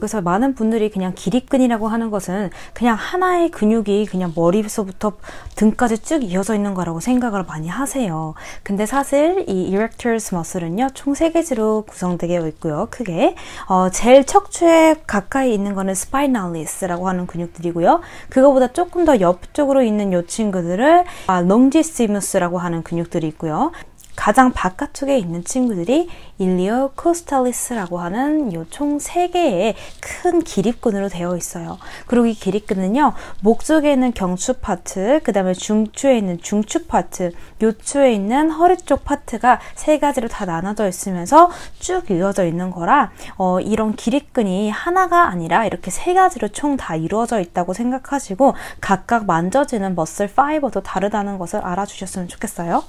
그래서 많은 분들이 그냥 기립근이라고 하는 것은 그냥 하나의 근육이 그냥 머리에서부터 등까지 쭉 이어져 있는 거라고 생각을 많이 하세요. 근데 사실 이 erectors muscle은요, 총 3개지로 구성되어 있고요, 크게. 제일 척추에 가까이 있는 거는 spinalis라고 하는 근육들이고요. 그거보다 조금 더 옆쪽으로 있는 이 친구들을 longissimus라고 하는 근육들이 있고요. 가장 바깥쪽에 있는 친구들이 iliocostalis라고 하는 이 총 3개의 큰 기립근으로 되어 있어요. 그리고 이 기립근은요, 목 쪽에 있는 경추 파트, 그 다음에 중추에 있는 중추 파트, 요추에 있는 허리 쪽 파트가 3가지로 다 나눠져 있으면서 쭉 이어져 있는 거라 이런 기립근이 하나가 아니라 이렇게 3가지로 총 다 이루어져 있다고 생각하시고 각각 만져지는 머슬 파이버도 다르다는 것을 알아주셨으면 좋겠어요.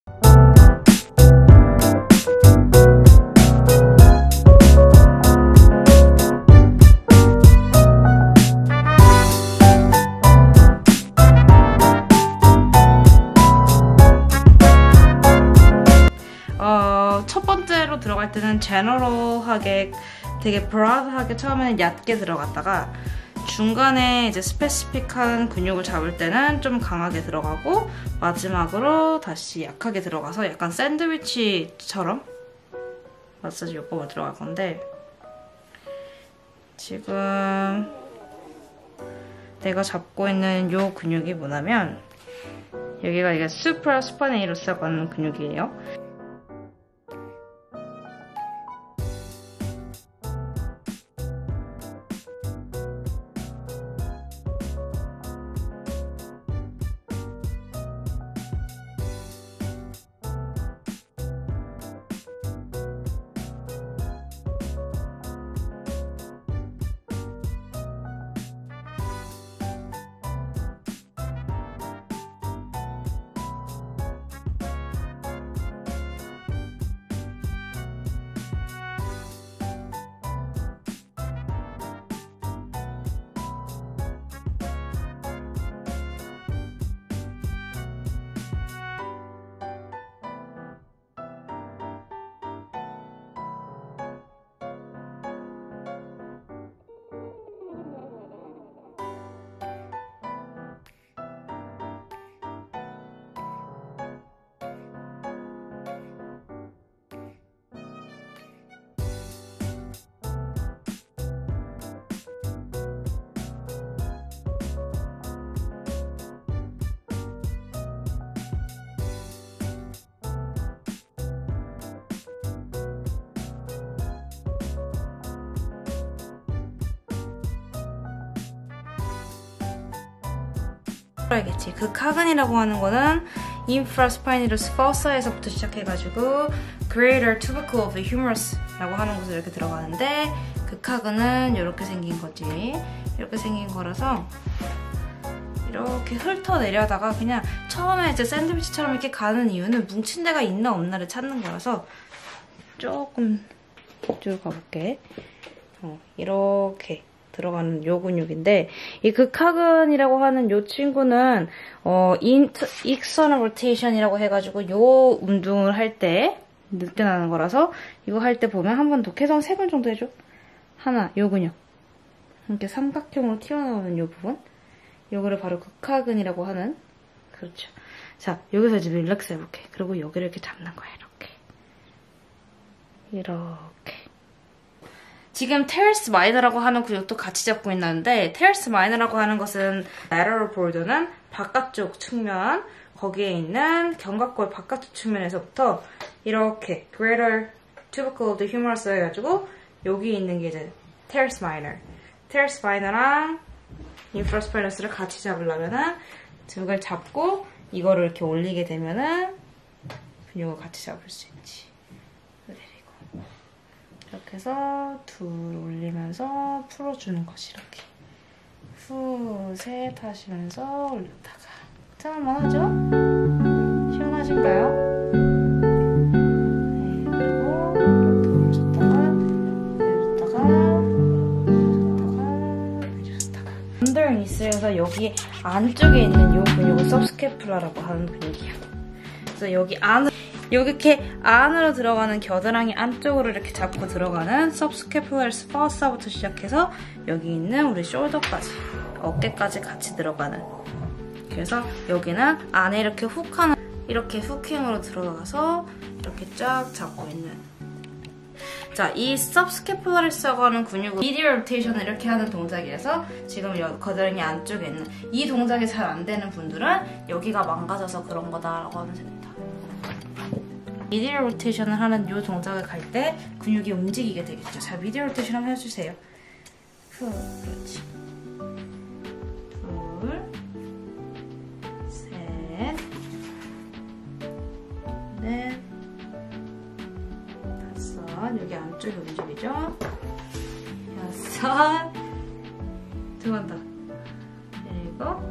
첫 번째로 들어갈 때는 제너럴하게 되게 브라드하게 처음에는 얕게 들어갔다가 중간에 이제 스페시픽한 근육을 잡을 때는 좀 강하게 들어가고 마지막으로 다시 약하게 들어가서 약간 샌드위치처럼 마사지 요법으로 들어갈 건데, 지금 내가 잡고 있는 요 근육이 뭐냐면 여기가 이게 수프라스파이널이라고 하는 근육이에요. 알겠지? 극하근이라고 하는 거는 infraspinalis fossa에서부터 시작해가지고 greater tubercle of the humerus라고 하는 곳에 이렇게 들어가는데, 극하근은 이렇게 생긴 거지. 이렇게 생긴 거라서 이렇게 훑어내려다가 그냥 처음에 이제 샌드위치처럼 이렇게 가는 이유는 뭉친 데가 있나 없나를 찾는 거라서 조금 이쪽으로 가볼게. 이렇게 들어가는 요 근육인데, 이 극하근이라고 하는 요 친구는 external rotation이라고 해가지고 요 운동을 할 때 느껴나는 거라서 이거 할 때 보면 한 번 더 계속 3번 정도 해줘. 하나, 요 근육 이렇게 삼각형으로 튀어나오는 요 부분, 요거를 바로 극하근이라고 하는, 그렇죠. 자, 여기서 이제 릴렉스 해볼게. 그리고 여기를 이렇게 잡는 거야. 이렇게 지금 테레스 마이너라고 하는 근육도 같이 잡고 있는데, 테레스 마이너라고 하는 것은 lateral border는 바깥쪽 측면, 거기에 있는 견갑골 바깥쪽 측면에서부터 이렇게 greater tubercle of the humerus 해가지고 여기 있는 게 이제 테레스 마이너. 테레스 마이너랑 infraspinatus를 같이 잡으려면은 등을 잡고 이거를 이렇게 올리게 되면은 근육을 같이 잡을 수 있지. 이렇게 해서 둘 올리면서 풀어주는 것이 이렇게 후, 셋 하시면서 올렸다가 짠만 하죠? 시원하신가요? 네, 그리고 이렇게 올렸다가 해줬다가 언더니스에서 여기 안쪽에 있는 이 근육을 서브스캐플라라고 하는 근육이에요. 그래서 여기 안을 여기 이렇게 안으로 들어가는 겨드랑이 안쪽으로 이렇게 잡고 들어가는 subscapularis fossa부터 시작해서 여기 있는 우리 숄더까지, 어깨까지 같이 들어가는. 그래서 여기는 안에 이렇게 훅하는, 이렇게 훅행으로 들어가서 이렇게 쫙 잡고 있는. 자, 이 subscapularis라고 하는 근육은 medial rotation을 이렇게 하는 동작이라서 지금 겨드랑이 안쪽에 있는 이 동작이 잘 안 되는 분들은 여기가 망가져서 그런 거다라고 하면 됩니다. 미디얼 로테이션을 하는 이 동작을 갈 때 근육이 움직이게 되겠죠. 자, 미디얼 로테이션 한번 해주세요. 그렇지. 둘, 셋, 넷, 다섯. 여기 안쪽이 움직이죠. 여섯. 두 번 더. 일곱.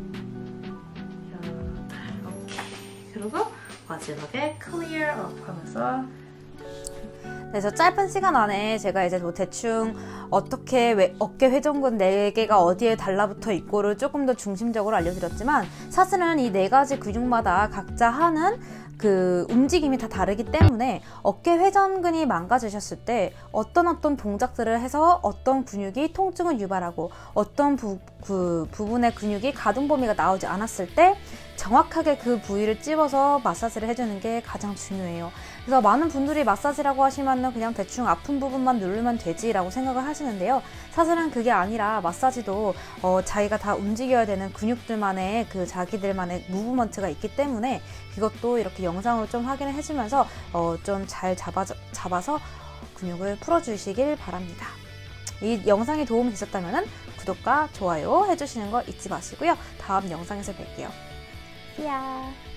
여덟. 오케이. 그리고 마지막에 clear up 하면서. 그래서 짧은 시간 안에 제가 이제 뭐 대충 어떻게 어깨 회전근 4개가 어디에 달라붙어 있고를 조금 더 중심적으로 알려드렸지만, 사실은 이 4가지 근육마다 각자 하는 그 움직임이 다 다르기 때문에 어깨 회전근이 망가지셨을 때 어떤 동작들을 해서 어떤 근육이 통증을 유발하고 어떤 부분의 근육이 가동 범위가 나오지 않았을 때 정확하게 그 부위를 찝어서 마사지를 해주는 게 가장 중요해요. 그래서 많은 분들이 마사지라고 하시면 그냥 대충 아픈 부분만 누르면 되지라고 생각을 하시는데요. 사실은 그게 아니라 마사지도 자기가 다 움직여야 되는 근육들만의 그 자기들만의 무브먼트가 있기 때문에 그것도 이렇게 영상으로 좀 확인을 해주면서 좀 잘 잡아서 근육을 풀어주시길 바랍니다. 이 영상이 도움이 되셨다면 구독과 좋아요 해주시는 거 잊지 마시고요. 다음 영상에서 뵐게요. See ya!